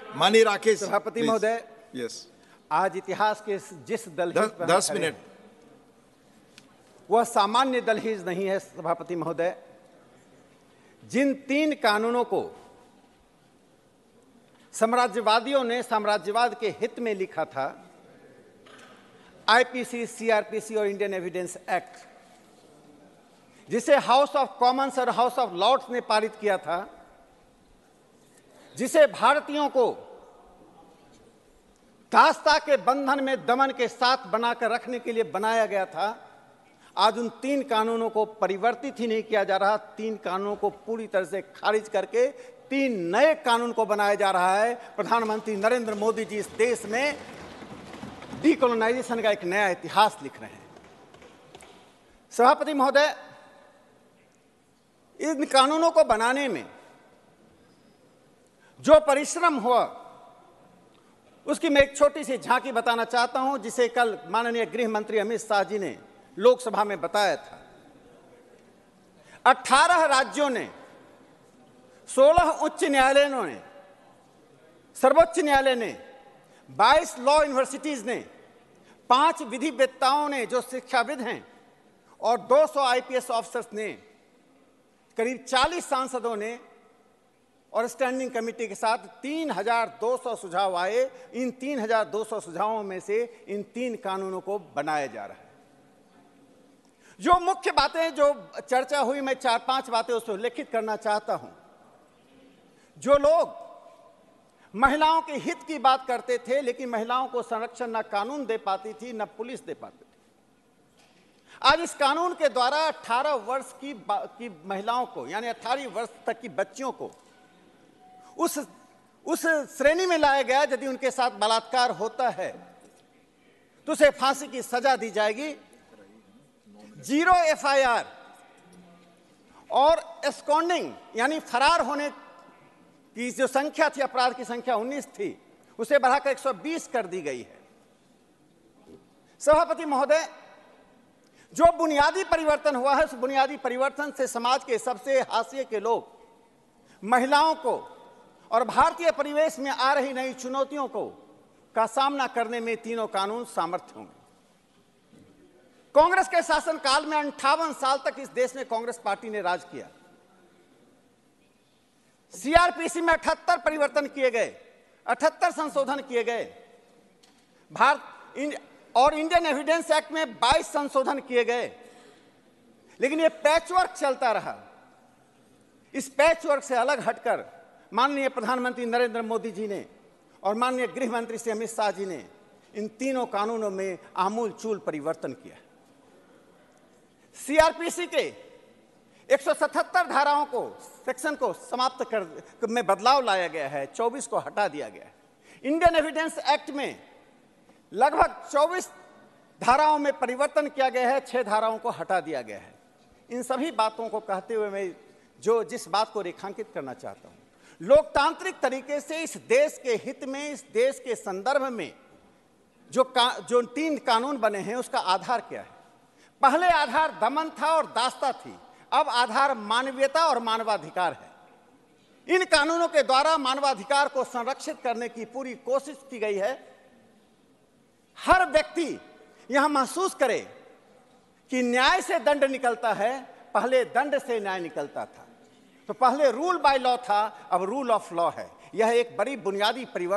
माननीय राकेश सभापति महोदय, यस, आज इतिहास के जिस दल 10 मिनट। वह सामान्य दलहीज नहीं है। सभापति महोदय, जिन 3 कानूनों को साम्राज्यवादियों ने साम्राज्यवाद के हित में लिखा था, आईपीसी, सीआरपीसी और इंडियन एविडेंस एक्ट, जिसे हाउस ऑफ कॉमन्स और हाउस ऑफ लॉर्ड्स ने पारित किया था, जिसे भारतीयों को दासता के बंधन में दमन के साथ बनाकर रखने के लिए बनाया गया था, आज उन 3 कानूनों को परिवर्तित ही नहीं किया जा रहा। 3 कानूनों को पूरी तरह से खारिज करके 3 नए कानून को बनाया जा रहा है। प्रधानमंत्री नरेंद्र मोदी जी इस देश में डीकोलोनाइजेशन का एक नया इतिहास लिख रहे हैं। सभापति महोदय, इन कानूनों को बनाने में जो परिश्रम हुआ, उसकी मैं एक छोटी सी झांकी बताना चाहता हूं, जिसे कल माननीय गृह मंत्री अमित शाह जी ने लोकसभा में बताया था। 18 राज्यों ने, 16 उच्च न्यायालयों ने, सर्वोच्च न्यायालय ने, 22 लॉ यूनिवर्सिटीज ने, 5 विधिवेत्ताओं ने जो शिक्षाविद हैं, और 200 आईपीएस ऑफिसर्स ने, करीब 40 सांसदों ने और स्टैंडिंग कमेटी के साथ 3200 सुझाव आए। इन 3200 सुझावों में से इन 3 कानूनों को बनाया जा रहा है। जो मुख्य बातें जो चर्चा हुई, मैं 4-5 बातें उसको उल्लेखित करना चाहता हूं। जो लोग महिलाओं के हित की बात करते थे, लेकिन महिलाओं को संरक्षण न कानून दे पाती थी, न पुलिस दे पाती थी, आज इस कानून के द्वारा 18 वर्ष की महिलाओं को, यानी 18 वर्ष तक की बच्चियों को उस श्रेणी में लाया गया, यदि उनके साथ बलात्कार होता है तो उसे फांसी की सजा दी जाएगी। 0 एफआईआर और एस्कॉन्डिंग, यानी फरार होने की जो संख्या थी, अपराध की संख्या 19 थी, उसे बढ़ाकर 120 कर दी गई है। सभापति महोदय, जो बुनियादी परिवर्तन हुआ है, उस बुनियादी परिवर्तन से समाज के सबसे हाशिए के लोग, महिलाओं को और भारतीय परिवेश में आ रही नई चुनौतियों का सामना करने में तीनों कानून सामर्थ्य होंगे। कांग्रेस के शासनकाल में 58 साल तक इस देश में कांग्रेस पार्टी ने राज किया। सीआरपीसी में 78 परिवर्तन किए गए, 78 संशोधन किए गए। और इंडियन एविडेंस एक्ट में 22 संशोधन किए गए, लेकिन यह पैचवर्क चलता रहा। इस पैचवर्क से अलग हटकर माननीय प्रधानमंत्री नरेंद्र मोदी जी ने और माननीय गृह मंत्री श्री अमित शाह जी ने इन तीनों कानूनों में आमूल चूल परिवर्तन किया। सीआरपीसी के 177 धाराओं को, सेक्शन को समाप्त कर में बदलाव लाया गया है, 24 को हटा दिया गया है। इंडियन एविडेंस एक्ट में लगभग 24 धाराओं में परिवर्तन किया गया है, 6 धाराओं को हटा दिया गया है। इन सभी बातों को कहते हुए मैं जिस बात को रेखांकित करना चाहता हूं, लोकतांत्रिक तरीके से इस देश के हित में, इस देश के संदर्भ में जो 3 कानून बने हैं, उसका आधार क्या है? पहले आधार दमन था और दासता थी, अब आधार मानवीयता और मानवाधिकार है। इन कानूनों के द्वारा मानवाधिकार को संरक्षित करने की पूरी कोशिश की गई है। हर व्यक्ति यहां महसूस करे कि न्याय से दंड निकलता है, पहले दंड से न्याय निकलता था। तो पहले रूल बाय लॉ था, अब रूल ऑफ लॉ है। यह एक बड़ी बुनियादी परिवर्तन